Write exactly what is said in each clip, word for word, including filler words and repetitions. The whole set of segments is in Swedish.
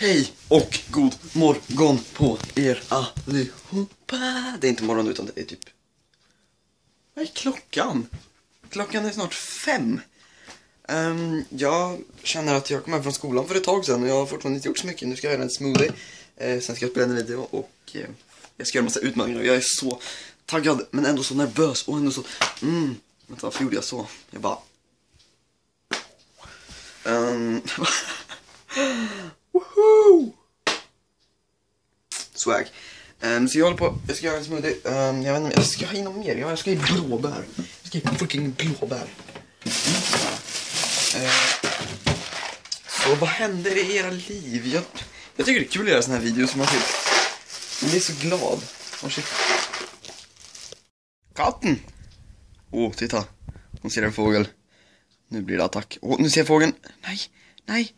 Hej och god morgon på er allihopa. Det är inte morgon utan det är typ... Vad är klockan? Klockan är snart fem. um, Jag känner att jag kom hem från skolan för ett tag sedan och jag har fortfarande inte gjort så mycket. Nu ska jag göra en smoothie, eh, sen ska jag spela en video och eh, jag ska göra en massa utmaningar. Jag är så taggad men ändå så nervös och ändå så... Mm, vänta, varför gjorde jag så? Jag bara... Um... Woohoo! Swag. Um, så jag håller på, jag ska göra en smoothie. Um, jag vet inte, jag ska ha in något mer. Jag ska i blåbär. Jag ska i fucking blåbär. Mm. Uh, så vad händer i era liv? Jag, jag tycker det är kul att göra såna här videos som man typ... Man blir så glad. Oh shit. Katten! Åh, oh, titta. Hon ser en fågel. Nu blir det attack. Åh, oh, nu ser jag fågeln. Nej, nej.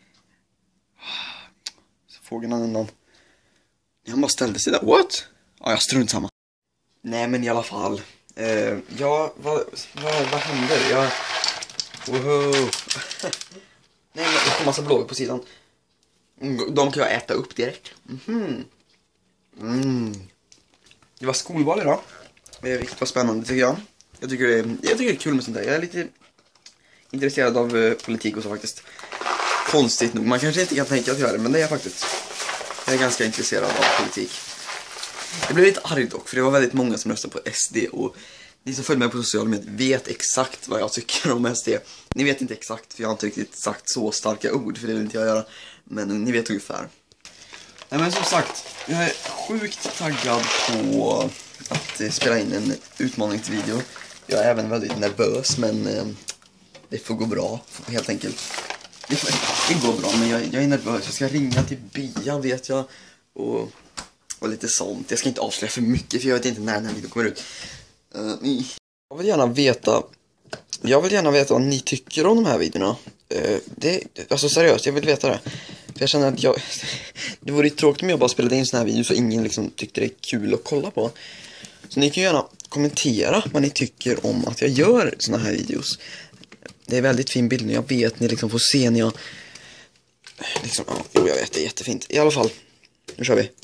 Fågeln annan. Jag bara ställde sig där. What? Ja, jag strunt samma. Nej, men i alla fall. Uh, ja, vad, vad, vad händer? Jag... Wow. Nej, men det får massa blåbär på sidan. De kan jag äta upp direkt. Mm-hmm. Mm. Det var skolval idag. Det är riktigt spännande tycker jag. Jag tycker, det är, jag tycker det är kul med sånt där. Jag är lite intresserad av uh, politik och så faktiskt. Konstigt nog. Man kanske inte kan tänka att göra det, men det är jag faktiskt. Jag är ganska intresserad av politik. Jag blev lite arg dock, för det var väldigt många som röstade på S D. Och ni som följer mig på sociala medier vet exakt vad jag tycker om S D. Ni vet inte exakt, för jag har inte riktigt sagt så starka ord, för det vill inte jag göra. Men ni vet ungefär. Nej, men som sagt, jag är sjukt taggad på att eh, spela in en utmaningsvideo. Jag är även väldigt nervös, men eh, det får gå bra, helt enkelt. Det, det går bra, men jag, jag är nervös. Jag ska ringa till Bia, vet jag. Och, och lite sånt. Jag ska inte avslöja för mycket, för jag vet inte när den här videon kommer ut. Uh, jag vill gärna veta... Jag vill gärna veta vad ni tycker om de här videorna. Uh, det, alltså seriöst, jag vill veta det. För jag känner att jag... Det vore tråkigt om jag bara spelade in såna här videos så ingen liksom tyckte det är kul att kolla på. Så ni kan gärna kommentera vad ni tycker om att jag gör såna här videos. Det är väldigt fin bild när jag vet, ni liksom får se när jag liksom, ja, jo, jag vet, det är jättefint. I alla fall, nu kör vi.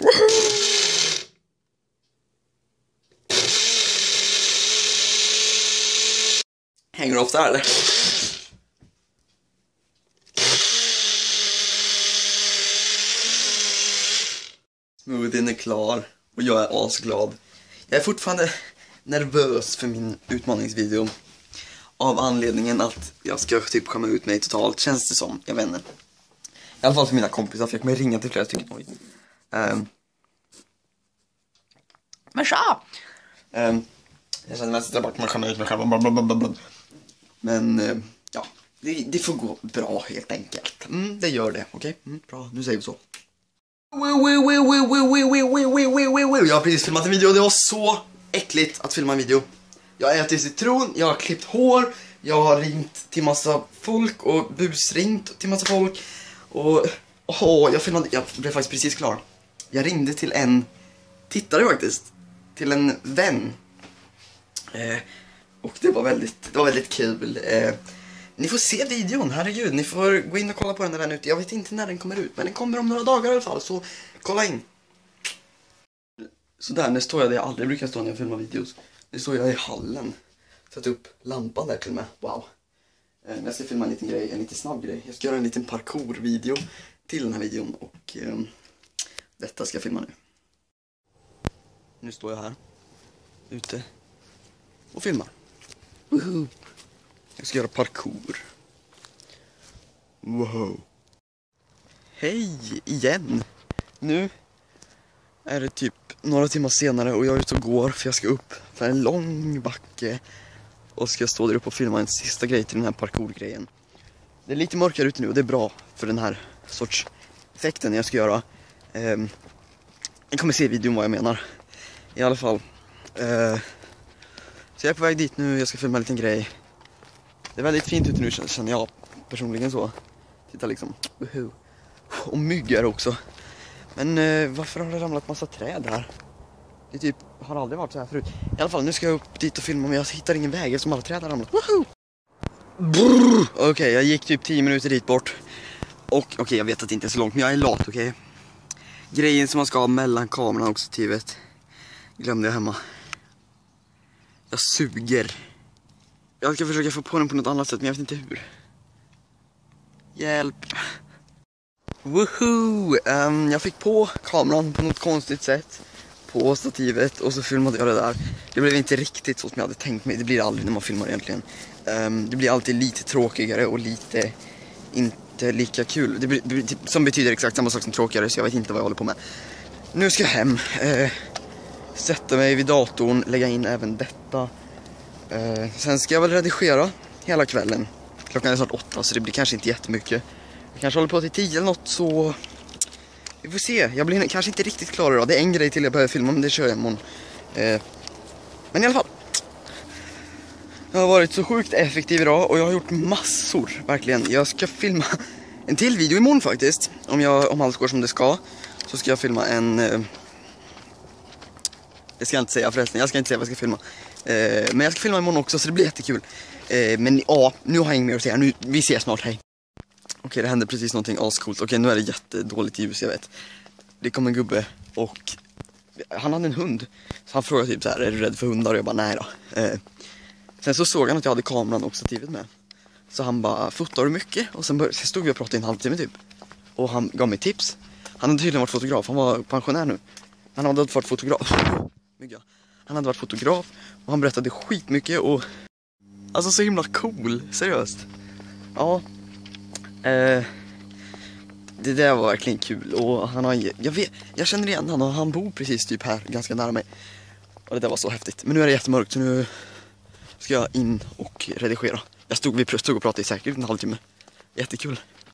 Hänger du ofta här eller? Smoothien är klar och jag är asglad. Jag är fortfarande nervös för min utmaningsvideo. Av anledningen att jag ska typ komma ut mig totalt, känns det som, jag vet inte. I alla fall för mina kompisar, för jag kommer ringa till flera stycken. Oj. Um. Men tja! Um. Jag känner mest att jag komma ut mig själv. Men, uh, ja, det, det får gå bra helt enkelt. Mm, det gör det, okej? Okay? Mm, bra, nu säger vi så. Jag har precis filmat en video och det var så äckligt att filma en video. Jag har ätit citron, jag har klippt hår, jag har ringt till massa folk och busringt till massa folk. Och åh, jag filmade, jag blev faktiskt precis klar. Jag ringde till en tittare faktiskt, till en vän. Eh, och det var väldigt, det var väldigt kul. Eh, ni får se videon, herregud, ni får gå in och kolla på den när den är ute. Jag vet inte när den kommer ut, men den kommer om några dagar i alla fall, så kolla in. Så där, nu står jag där jag aldrig brukar stå när jag filmar videos. Nu står jag i hallen. Satt upp lampan där till och med. Wow. Eh, jag ska filma en liten grej, en liten snabb grej. Jag ska göra en liten parkour-video till den här videon. Och eh, detta ska jag filma nu. Nu står jag här. Ute. Och filmar. Woohoo. Jag ska göra parkour. Wow. Hej igen. Nu är det typ några timmar senare och jag är ute och går för jag ska upp för en lång backe och ska stå där uppe och filma en sista grej till den här parkour-grejen. Det är lite mörkare ute nu och det är bra för den här sorts effekten jag ska göra. Um, jag kommer se i videon vad jag menar. I alla fall. Uh, så jag är på väg dit nu, jag ska filma en liten grej. Det är väldigt fint ute nu känner jag personligen så. Titta liksom. Woohoo. Och mygg är det också. Men eh, varför har det ramlat massa träd här? Det typ har aldrig varit så här förut. I alla fall, nu ska jag upp dit och filma, men jag hittar ingen väg eftersom alla träd har ramlat. Woho! Okej, okay, jag gick typ tio minuter dit bort. Och okej, okay, jag vet att det inte är så långt, men jag är lat, okej? Okay? grejen som man ska ha mellan kameran och stativet glömde jag hemma. Jag suger. Jag ska försöka få på den på något annat sätt, men jag vet inte hur. Hjälp. Woohoo! Um, jag fick på kameran på något konstigt sätt på stativet och så filmade jag det där. Det blev inte riktigt så som jag hade tänkt mig. Det blir aldrig när man filmar egentligen. Um, det blir alltid lite tråkigare och lite inte lika kul. Det blir, som betyder exakt samma sak som tråkigare, så jag vet inte vad jag håller på med. Nu ska jag hem. Uh, sätta mig vid datorn, lägga in även detta. Uh, sen ska jag väl redigera hela kvällen. Klockan är snart åtta, så det blir kanske inte jättemycket. Jag kanske håller på till tio eller något, så vi får se. Jag blir kanske inte riktigt klar idag. Det är en grej till jag börjar filma, men det kör jag imorgon. Uh, men i alla fall. Jag har varit så sjukt effektiv idag och jag har gjort massor, verkligen. Jag ska filma en till video imorgon faktiskt. Om, jag, om allt går som det ska, så ska jag filma en... Eh, det ska jag inte säga förresten, jag ska inte säga vad jag ska filma. Eh, men jag ska filma imorgon också, så det blir jättekul. Eh, men ja, nu har jag inget mer att säga. Nu, vi ses snart, hej. Okej, det hände precis någonting ascoolt. Okej, nu är det jättedåligt ljus, jag vet. Det kom en gubbe och han hade en hund. Så han frågade typ så här, är du rädd för hundar? Och jag bara, nej då. Eh, Sen så såg han att jag hade kameran och stativet med. Så han bara, fotar du mycket? Och sen, bör- sen stod vi och pratade i en halvtimme typ. Och han gav mig tips. Han hade tydligen varit fotograf, han var pensionär nu. Han hade varit fotograf. Han hade varit fotograf och han berättade skitmycket och... Alltså så himla cool, seriöst. Ja. Eh, det där var verkligen kul. Och han har, jag, vet, jag känner igen han och han bor precis typ här, ganska nära mig. Och det där var så häftigt. Men nu är det jättemörkt, så nu... ska jag in och redigera. Jag stod, vi stod och pratade i säkert en halvtimme. Jättekul.